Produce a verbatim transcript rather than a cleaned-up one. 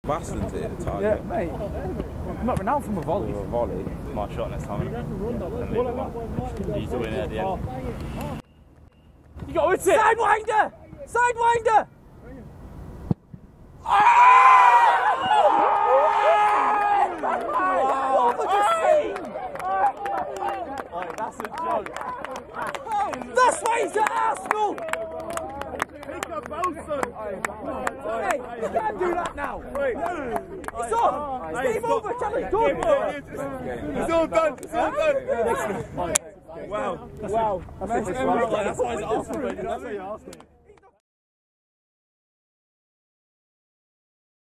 Bastard to hit the target. Yeah, mate. I'm not renowned from a volley. A volley. My shot next time. And leave it one. He's the winner at the end. You got to hit it! Sidewinder! Sidewinder! What was the scene? That's a joke. That's why he's at Arsenal! Hey, you can't do that now! It's on! It's game over! Challenge done! It's all done! It's all done! Wow. Wow. That's why it's Arsenal. That's why you asked me.